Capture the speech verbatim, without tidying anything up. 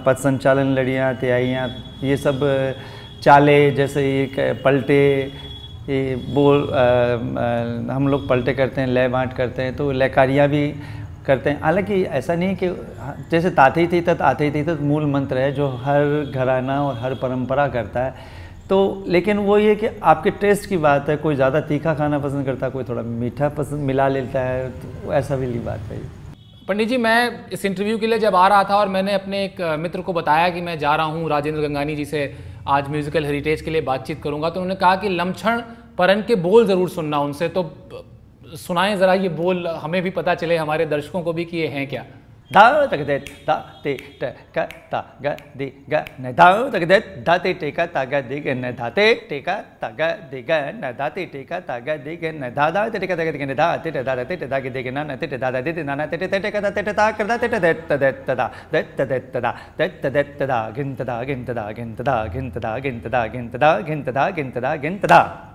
पथ संचालन लड़ियाँ, तिहाइयाँ, ये सब चाले जैसे ये पलटे, ये बोल आ, आ, हम लोग पलटे करते हैं, लय बाँट करते हैं, तो लयकारियाँ भी करते हैं। हालांकि ऐसा नहीं है कि जैसे ताते थी तत् आते थी तत् मूल मंत्र है जो हर घराना और हर परंपरा करता है। तो लेकिन वो ये कि आपके टेस्ट की बात है, कोई ज़्यादा तीखा खाना पसंद करता है, कोई थोड़ा मीठा पसंद मिला लेता है, तो ऐसा भी बात है। पंडित जी, मैं इस इंटरव्यू के लिए जब आ रहा था और मैंने अपने एक मित्र को बताया कि मैं जा रहा हूँ राजेंद्र गंगानी जी से आज म्यूजिकल हेरिटेज के लिए बातचीत करूँगा, तो उन्होंने कहा कि लमछण परन के बोल ज़रूर सुनना उनसे। तो सुनाएं ज़रा ये बोल, हमें भी पता चले, हमारे दर्शकों को भी कि ये हैं क्या। दा तक दे दा ते ट क ता ग दे ग न दा तक दे दा ते टे का ता ग दे ग न दा ते टे का ता ग दे ग न दा ते टे का ता ग दे ग न दा दा ते टे का ता ग दे ग न दा ते टे दा दा ते टे दा ग दे ग न न ते टे दा दा ते टे ना ना ते टे ते टे का ता ते टे ता कर दा ते टे दे त दे त दा दे त दे त दा दे त दे त दा गिन त दा गिन त दा गिन त दा गिन त दा गिन त दा गिन त दा गिन त दा गिन त दा गिन त दा।